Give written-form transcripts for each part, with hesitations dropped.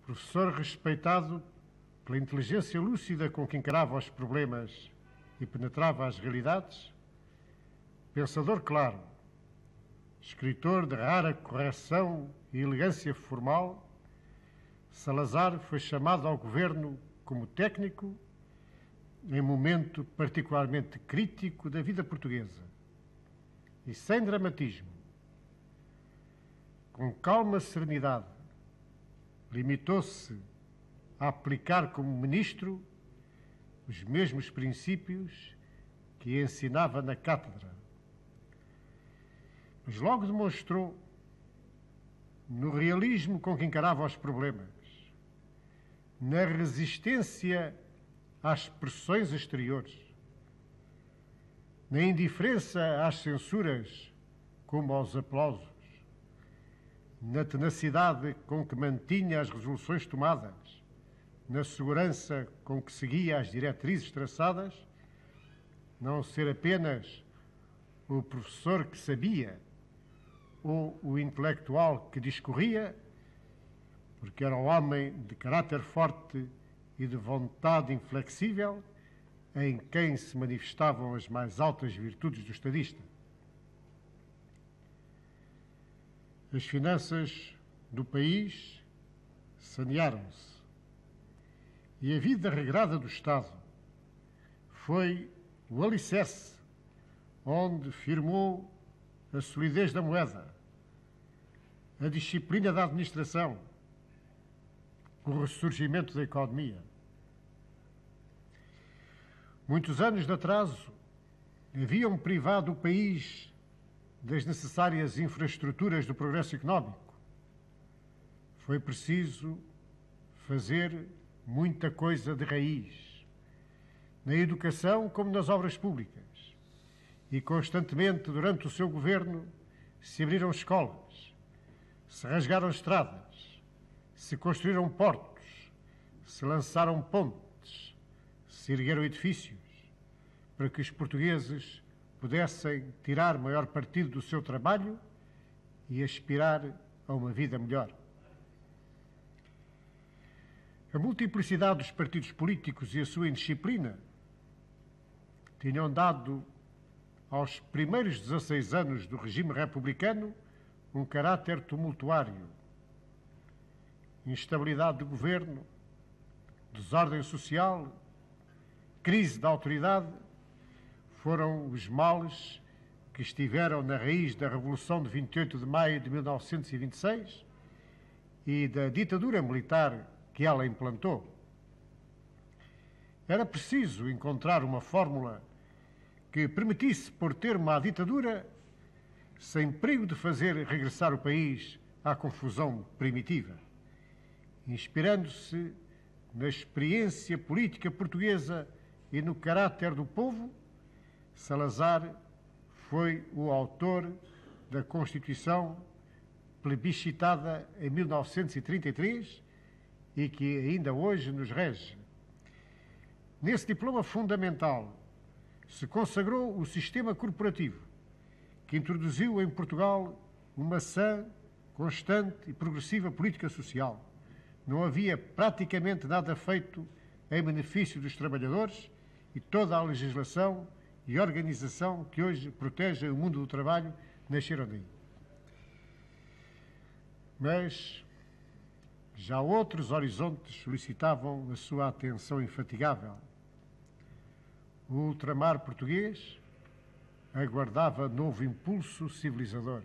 Professor respeitado pela inteligência lúcida com que encarava os problemas e penetrava as realidades, pensador claro, escritor de rara correção e elegância formal, Salazar foi chamado ao governo como técnico em momento particularmente crítico da vida portuguesa e sem dramatismo, com calma serenidade, limitou-se a aplicar como ministro os mesmos princípios que ensinava na cátedra. Mas logo demonstrou, no realismo com que encarava os problemas, na resistência às pressões exteriores, na indiferença às censuras como aos aplausos, na tenacidade com que mantinha as resoluções tomadas, na segurança com que seguia as diretrizes traçadas, não ser apenas o professor que sabia ou o intelectual que discorria, porque era um homem de caráter forte e de vontade inflexível, em quem se manifestavam as mais altas virtudes do estadista. As finanças do país sanearam-se e a vida regrada do Estado foi o alicerce onde firmou a solidez da moeda, a disciplina da administração, o ressurgimento da economia. Muitos anos de atraso haviam privado o país das necessárias infraestruturas do progresso económico. Foi preciso fazer muita coisa de raiz, na educação como nas obras públicas. E constantemente, durante o seu governo, se abriram escolas, se rasgaram estradas, se construíram portos, se lançaram pontes, se ergueram edifícios, para que os portugueses pudessem tirar maior partido do seu trabalho e aspirar a uma vida melhor. A multiplicidade dos partidos políticos e a sua indisciplina tinham dado aos primeiros 16 anos do regime republicano um caráter tumultuário. Instabilidade do governo, desordem social, crise da autoridade foram os males que estiveram na raiz da Revolução de 28 de maio de 1926 e da ditadura militar que ela implantou. Era preciso encontrar uma fórmula que permitisse pôr termo à ditadura sem perigo de fazer regressar o país à confusão primitiva. Inspirando-se na experiência política portuguesa e no caráter do povo, Salazar foi o autor da Constituição plebiscitada em 1933 e que ainda hoje nos rege. Nesse diploma fundamental se consagrou o sistema corporativo, que introduziu em Portugal uma sã, constante e progressiva política social. Não havia praticamente nada feito em benefício dos trabalhadores e toda a legislação e organização que hoje protege o mundo do trabalho nasceram daí. Mas já outros horizontes solicitavam a sua atenção infatigável. O ultramar português aguardava novo impulso civilizador.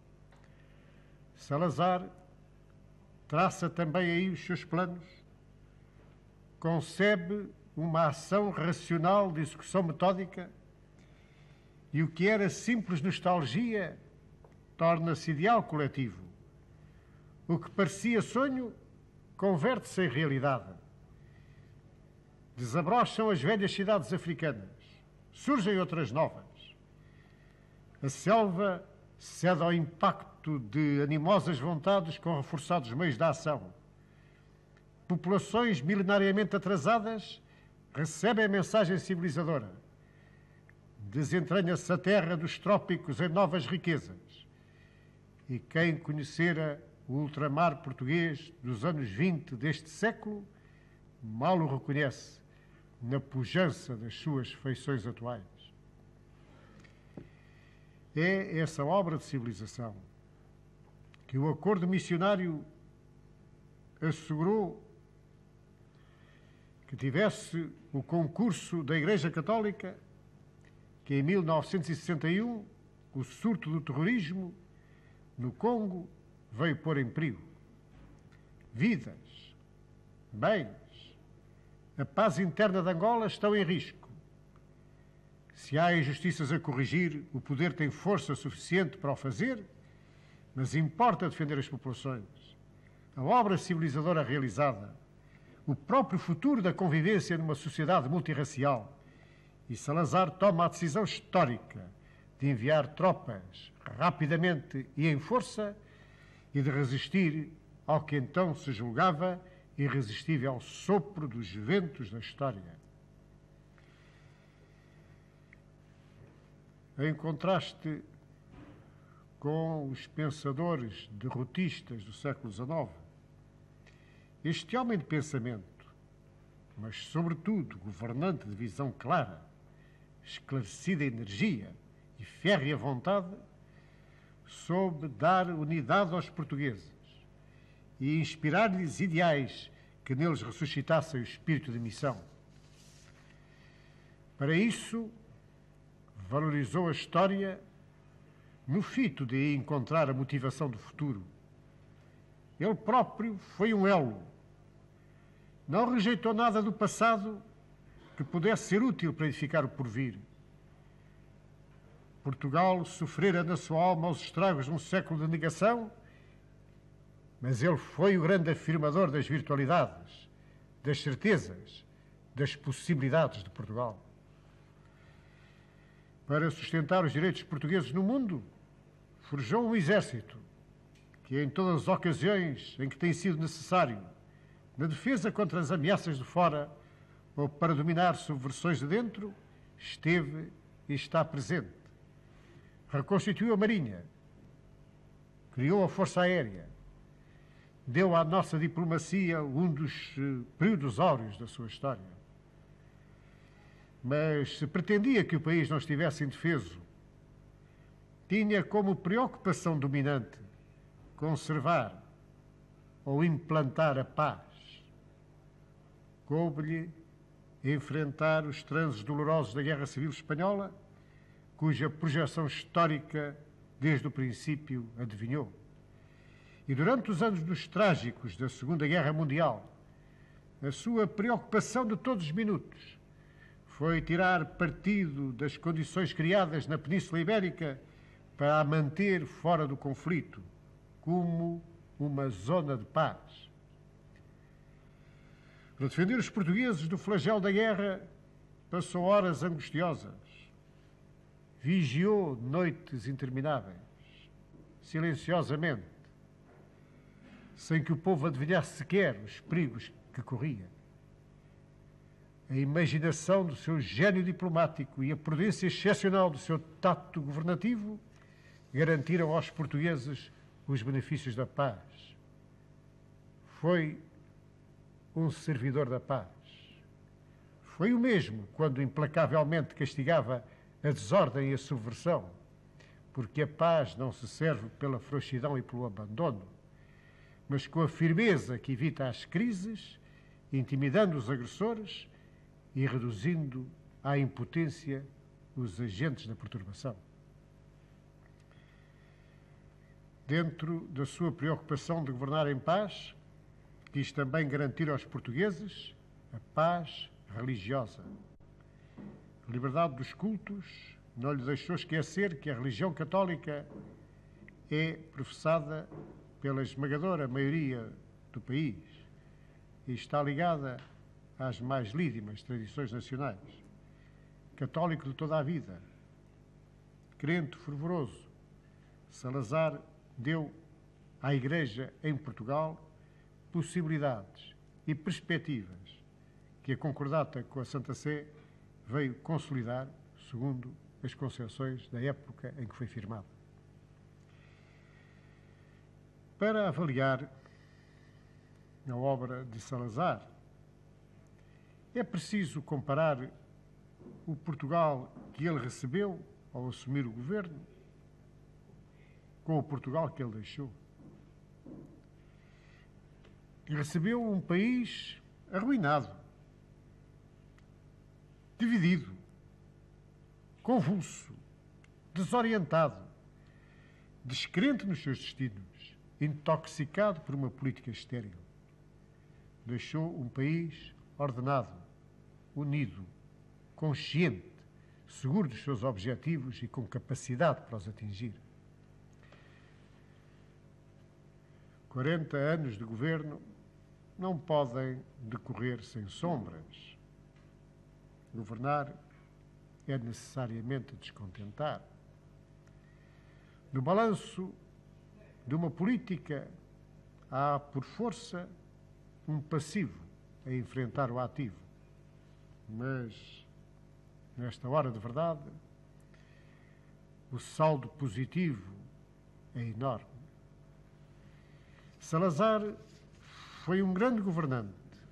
Salazar traça também aí os seus planos, concebe uma ação racional de execução metódica e o que era simples nostalgia torna-se ideal coletivo. O que parecia sonho converte-se em realidade. Desabrocham as velhas cidades africanas, surgem outras novas. A selva cede ao impacto de animosas vontades com reforçados meios de ação. Populações milenariamente atrasadas recebem a mensagem civilizadora. Desentranha-se a terra dos trópicos em novas riquezas. E quem conhecera o ultramar português dos anos 20 deste século mal o reconhece na pujança das suas feições atuais. É essa obra de civilização que o acordo missionário assegurou que tivesse o concurso da Igreja Católica, que em 1961 o surto do terrorismo no Congo veio pôr em perigo. Vidas, bens, a paz interna de Angola estão em risco. Se há injustiças a corrigir, o poder tem força suficiente para o fazer, mas importa defender as populações. A obra civilizadora realizada, o próprio futuro da convivência numa sociedade multirracial. E Salazar toma a decisão histórica de enviar tropas rapidamente e em força e de resistir ao que então se julgava irresistível sopro dos ventos da história. Em contraste com os pensadores derrotistas do século XIX, este homem de pensamento, mas sobretudo governante de visão clara, esclarecida energia e férrea vontade, soube dar unidade aos portugueses e inspirar-lhes ideais que neles ressuscitassem o espírito de missão. Para isso, valorizou a história no fito de encontrar a motivação do futuro. Ele próprio foi um elo. Não rejeitou nada do passado que pudesse ser útil para edificar o porvir. Portugal sofrera na sua alma os estragos de um século de negação, mas ele foi o grande afirmador das virtualidades, das certezas, das possibilidades de Portugal. Para sustentar os direitos portugueses no mundo, forjou um exército que, em todas as ocasiões em que tem sido necessário, na defesa contra as ameaças de fora ou para dominar subversões de dentro, esteve e está presente. Reconstituiu a Marinha, criou a Força Aérea, deu à nossa diplomacia um dos períodos áureos da sua história. Mas se pretendia que o país não estivesse indefeso, tinha como preocupação dominante conservar ou implantar a paz. Coube-lhe enfrentar os transes dolorosos da Guerra Civil Espanhola, cuja projeção histórica, desde o princípio, adivinhou. E durante os anos trágicos da Segunda Guerra Mundial, a sua preocupação de todos os minutos foi tirar partido das condições criadas na Península Ibérica para a manter fora do conflito, como uma zona de paz. Para defender os portugueses do flagelo da guerra, passou horas angustiosas, vigiou noites intermináveis, silenciosamente, sem que o povo adivinhasse sequer os perigos que corria. A imaginação do seu gênio diplomático e a prudência excepcional do seu tato governativo garantiram aos portugueses os benefícios da paz. Foi um servidor da paz. Foi o mesmo quando implacavelmente castigava a desordem e a subversão, porque a paz não se serve pela frouxidão e pelo abandono, mas com a firmeza que evita as crises, intimidando os agressores e reduzindo à impotência os agentes da perturbação. Dentro da sua preocupação de governar em paz, quis também garantir aos portugueses a paz religiosa. A liberdade dos cultos não lhe deixou esquecer que a religião católica é professada pela esmagadora maioria do país e está ligada às mais lídimas tradições nacionais. Católico de toda a vida, crente fervoroso, Salazar deu à Igreja em Portugal possibilidades e perspectivas que a concordata com a Santa Sé veio consolidar segundo as concepções da época em que foi firmada. Para avaliar a obra de Salazar, é preciso comparar o Portugal que ele recebeu ao assumir o governo com o Portugal que ele deixou. Recebeu um país arruinado, dividido, convulso, desorientado, descrente nos seus destinos, intoxicado por uma política estéril. Deixou um país ordenado, unido, consciente, seguro dos seus objetivos e com capacidade para os atingir. 40 anos de governo não podem decorrer sem sombras. Governar é necessariamente descontentar. No balanço de uma política, há, por força, um passivo a enfrentar o ativo. Mas, nesta hora de verdade, o saldo positivo é enorme. Salazar foi um grande governante,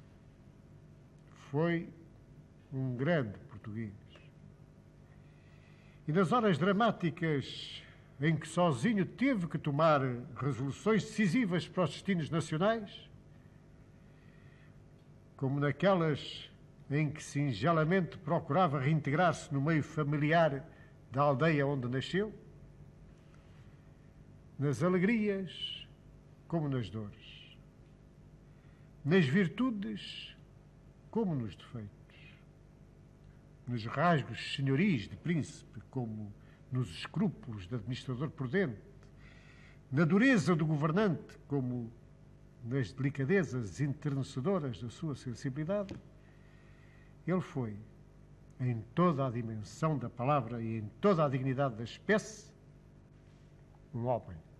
foi um grande português. E nas horas dramáticas em que sozinho teve que tomar resoluções decisivas para os destinos nacionais, como naquelas em que singelamente procurava reintegrar-se no meio familiar da aldeia onde nasceu, nas alegrias como nas dores, nas virtudes como nos defeitos, nos rasgos senhoris de príncipe como nos escrúpulos de administrador prudente, na dureza do governante como nas delicadezas enternecedoras da sua sensibilidade, ele foi, em toda a dimensão da palavra e em toda a dignidade da espécie, um homem.